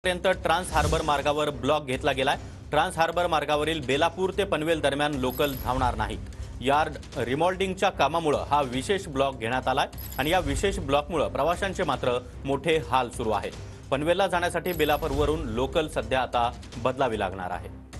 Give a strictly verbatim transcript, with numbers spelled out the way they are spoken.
पर्यंत trans harbour मार्गावर block घेतला गेलाय। ट्रान्स हार्बर मार्गावरील बेलापूर ते पनवेल दरम्यान लोकल धावणार नाहीत। यार्ड रिमॉल्डिंगच्या कामामुळे हा विशेष ब्लॉक घेण्यात आलाय आणि या विशेष ब्लॉकमुळे प्रवाशांचे मात्र मोठे हाल सुरू आहेत। पनवेलला जाण्यासाठी बेलापूरवरून लोकल सध्या आता बदलावी लागणार आहे।